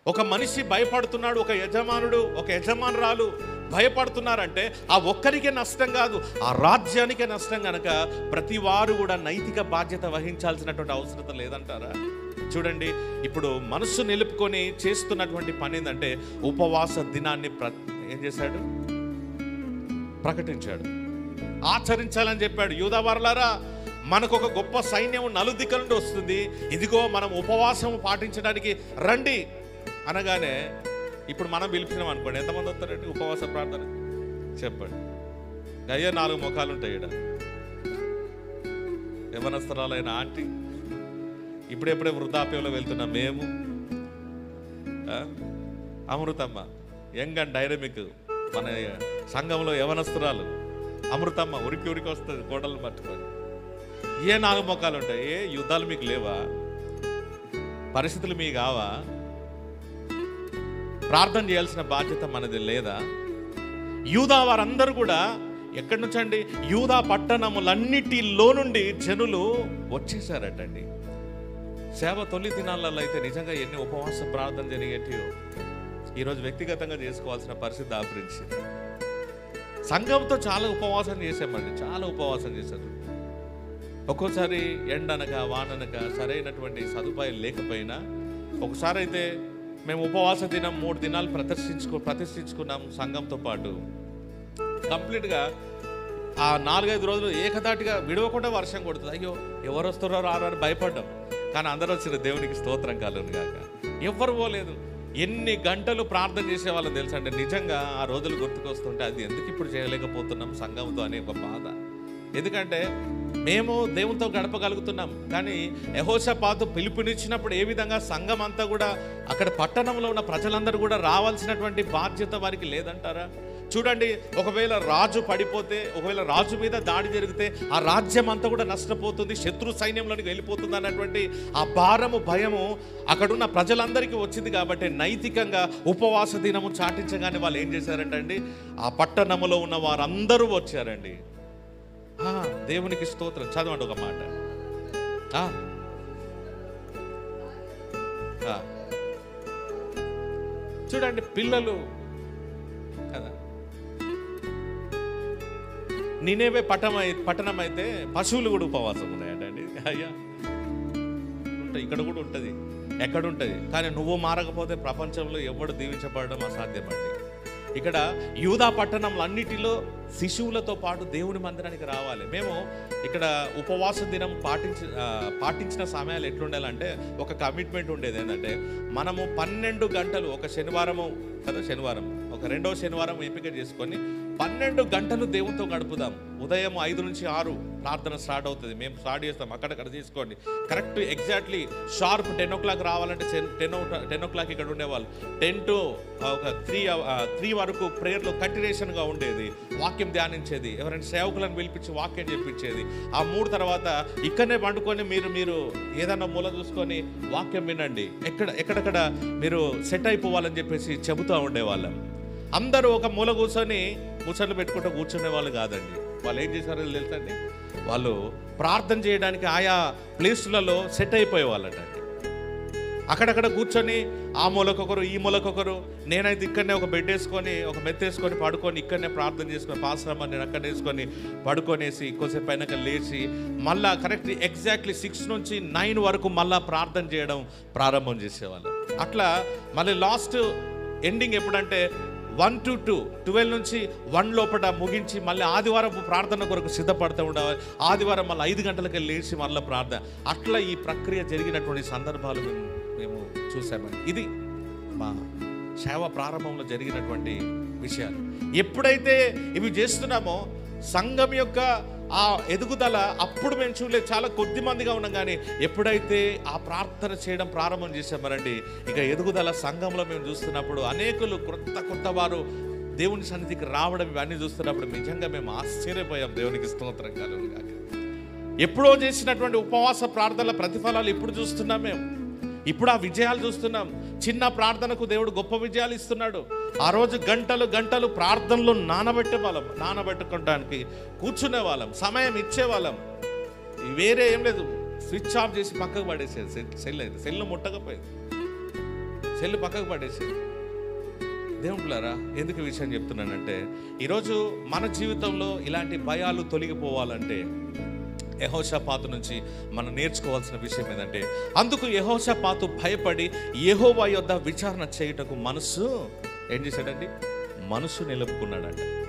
ఒక మనిషి భయపడుతున్నాడు, ఒక యజమానుడు, ఒక యజమానురాలు భయపడుతున్నారంటే ఆ ఒక్కరికే నష్టం కాదు, ఆ రాజ్యానికే నష్టం కనుక ప్రతి వారు కూడా నైతిక బాధ్యత వహించాల్సినటువంటి అవసరం లేదంటారా? చూడండి, ఇప్పుడు మనస్సు నిలుపుకొని చేస్తున్నటువంటి పని ఏంటంటే ఉపవాస దినాన్ని ఏం చేశాడు? ప్రకటించాడు, ఆచరించాలని చెప్పాడు. యూదావారలారా, మనకు ఒక గొప్ప సైన్యం నలుదిక్కుల నుండి వస్తుంది, ఇదిగో మనం ఉపవాసం పాటించడానికి రండి అనగానే ఇప్పుడు మనం పిలిచినాం అనుకోండి, ఎంతమంది వస్తారండి ఉపవాస ప్రార్థన? చెప్పండి. అయ్యా 4 ముఖాలు ఉంటాయి ఇక్కడ. యవనస్తురాలైన ఆంటీ, ఇప్పుడెప్పుడే వృద్ధాప్యంలో వెళ్తున్నా మేము, అమృతమ్మ యంగ్ అండ్ డైనమిక్ మన సంఘంలో యవనస్తురాలు అమృతమ్మ ఉరికి ఉరికి వస్తుంది కోటలు పట్టుకొని. ఏ 4 ముఖాలు ఉంటాయి? ఏ యుద్ధాలు మీకు లేవా? పరిస్థితులు మీకు కావా? ప్రార్థన చేయాల్సిన బాధ్యత మనది లేదా? యూదా వారందరూ కూడా ఎక్కడి నుంచి అండి? యూదా పట్టణములన్నిటిలో నుండి జనులు వచ్చేసారటండి. సేవ తొలి దినాలలో అయితే నిజంగా ఎన్ని ఉపవాస ప్రార్థన జరిగేటియో ఈరోజు వ్యక్తిగతంగా చేసుకోవాల్సిన పరిస్థితి దాపురించింది. సంఘంతో చాలా ఉపవాసం చేసామండి, చాలా ఉపవాసం చేశారు. ఒక్కోసారి ఎండనక వాననక సరైనటువంటి సదుపాయం లేకపోయినా, ఒకసారి అయితే మేము ఉపవాస దినం 3 దినాలు ప్రతిష్ఠించుకున్నాం సంఘంతో పాటు. కంప్లీట్గా ఆ 4-5 రోజులు ఏకదాటిగా విడవకుండా వర్షం కొడుతుంది. అయ్యో ఎవరు వస్తారో రారో అని భయపడ్డాం. కానీ అందరూ వచ్చిన దేవునికి స్తోత్రం కలుగును గాక. ఎవ్వరు పోలేదు. ఎన్ని గంటలు ప్రార్థన చేసేవాళ్ళని తెలుసా అంటే, నిజంగా ఆ రోజులు గుర్తుకొస్తుంటే అది ఎందుకు ఇప్పుడు చేయలేకపోతున్నాం సంఘంతో అనే ఒక బాధ. ఎందుకంటే మేము దేవునితో గడపగలుగుతున్నాం, కానీ యెహోషాపాతు పిలుపునిచ్చినప్పుడు ఏ విధంగా సంఘం అంతా కూడా అక్కడ పట్టణంలో ఉన్న ప్రజలందరూ కూడా రావాల్సినటువంటి బాధ్యత వారికి లేదంటారా? చూడండి, ఒకవేళ రాజు పడిపోతే, ఒకవేళ రాజు మీద దాడి జరిగితే ఆ రాజ్యం అంతా కూడా నష్టపోతుంది, శత్రు సైన్యంలోనికి వెళ్ళిపోతుంది అన్నటువంటి ఆ భారము భయము అక్కడున్న ప్రజలందరికీ వచ్చింది. కాబట్టి నైతికంగా ఉపవాస దినము చాటించగానే వాళ్ళు ఏం చేశారంటండి, ఆ పట్టణములో ఉన్న వారందరూ వచ్చారండి. దేవునికి స్తోత్రం. చదవండి ఒక మాట. చూడండి, పిల్లలు కదా, నినేవే పట్టణం అయితే పశువులు కూడా ఉపవాసం ఉన్నాయండి. అయ్యా ఉంటాయి, ఇక్కడ కూడా ఉంటుంది, ఎక్కడ ఉంటుంది. కానీ నువ్వు మారకపోతే ప్రపంచంలో ఎవడు దీవించబడడం అసాధ్యమండి. ఇక్కడ యూదా పట్టణంలో అన్నిటిలో శిశువులతో పాటు దేవుని మందిరానికి రావాలి. మేము ఇక్కడ ఉపవాస దినం పాటించిన సమయాలు ఎట్లుండాలంటే, ఒక కమిట్మెంట్ ఉండేది ఏంటంటే, మనము 12 గంటలు ఒక శనివారము కదా, శనివారం ఒక 2వ శనివారం ఎంపిక చేసుకొని 12 గంటలు దేవునితో గడుపుదాం. ఉదయం 5 నుంచి 6 ప్రార్థన స్టార్ట్ అవుతుంది. మేము స్టార్ట్ చేస్తాం, అక్కడక్కడ తీసుకోండి. కరెక్ట్ ఎగ్జాక్ట్లీ షార్ప్ 10 o'clock రావాలంటే 10 o'clock ఇక్కడ ఉండేవాళ్ళు. 10 to ఒక 3 వరకు ప్రేయర్లో కంటిన్యూషన్గా ఉండేది. వాక్యం ధ్యానించేది, ఎవరైనా సేవకులను పిలిపించి వాక్యం చెప్పించేది. ఆ 3 తర్వాత ఇక్కడనే పండుకొని మీరు ఏదన్నా మూల చూసుకొని వాక్యం వినండి, ఎక్కడెక్కడ మీరు సెట్ అయిపోవాలని చెప్పేసి చెబుతూ ఉండేవాళ్ళం. అందరూ ఒక మూల కూర్చొని ముచ్చట్లు పెట్టుకుంటూ కూర్చునే వాళ్ళు కాదండి. వాళ్ళు ఏం చేశారో తెలుసండి, వాళ్ళు ప్రార్థన చేయడానికి ఆయా ప్లేసులలో సెట్ అయిపోయేవాళ్ళట. అక్కడక్కడ కూర్చొని ఆ మూలకొకరు ఈ మూలకొకరు. నేనైతే ఇక్కడనే ఒక బెడ్ వేసుకొని ఒక మెత్త వేసుకొని పడుకొని ఇక్కడనే ప్రార్థన చేసుకొని, పాశ్రమ నేను అక్కడ వేసుకొని పడుకొనేసి కొద్దిసేపు అయినాక లేచి మళ్ళా కరెక్ట్ ఎగ్జాక్ట్లీ 6 నుంచి 9 వరకు మళ్ళా ప్రార్థన చేయడం ప్రారంభం చేసేవాళ్ళు. అట్లా మళ్ళీ లాస్ట్ ఎండింగ్ ఎప్పుడంటే 1 to 2, 12 నుంచి 1 లోపల ముగించి మళ్ళీ ఆదివారం ప్రార్థన కొరకు సిద్ధపడుతూ ఉండేవాళ్ళు. ఆదివారం మళ్ళీ 5 గంటలకి లేచి మళ్ళీ ప్రార్థన. అట్లా ఈ ప్రక్రియ జరిగినటువంటి సందర్భాలు మేము చూసామండి. ఇది మా సేవ ప్రారంభంలో జరిగినటువంటి విషయాలు. ఎప్పుడైతే ఇవి చేస్తున్నామో సంఘం యొక్క ఆ ఎదుగుదల అప్పుడు మేము చూడలేదు, చాలా కొద్ది మందిగా ఉన్నాం. కానీ ఎప్పుడైతే ఆ ప్రార్థన చేయడం ప్రారంభం చేసామరండి, ఇక ఎదుగుదల సంఘంలో మేము చూస్తున్నప్పుడు అనేకులు కొత్త వారు దేవుని సన్నిధికి రావడం ఇవన్నీ చూస్తున్నప్పుడు నిజంగా మేము ఆశ్చర్యపోయాం. దేవునికి స్తోత్రం కలుగును గాక. ఎప్పుడో చేసినటువంటి ఉపవాస ప్రార్థనల ప్రతిఫలాలు ఇప్పుడు చూస్తున్నాం మేము. ఇప్పుడు ఆ విజయాలు చూస్తున్నాం. చిన్న ప్రార్థనకు దేవుడు గొప్ప విజయాలు ఇస్తున్నాడు. ఆ రోజు గంటలు గంటలు ప్రార్థనలో నానబెట్టుకోవడానికి కూర్చునే వాళ్ళం, సమయం ఇచ్చేవాళ్ళం. వేరే ఏం లేదు, స్విచ్ ఆఫ్ చేసి పక్కకు పడేసేది సెల్. అయితే సెల్ ముట్టకపోయేది. సెల్లు పక్కకు పడేసి. దేవుళ్ళారా, ఎందుకు ఈ విషయం చెప్తున్నానంటే, ఈరోజు మన జీవితంలో ఇలాంటి భయాలు తొలగిపోవాలంటే యెహోషాపాతు నుంచి మనం నేర్చుకోవాల్సిన విషయం ఏంటంటే, అందుకు యెహోషాపాతు భయపడి యెహోవా యొద్ద విచారణ చేయుటకు మనసు ఏం చేశాడండి? మనసు నిలుపుకున్నాడంట.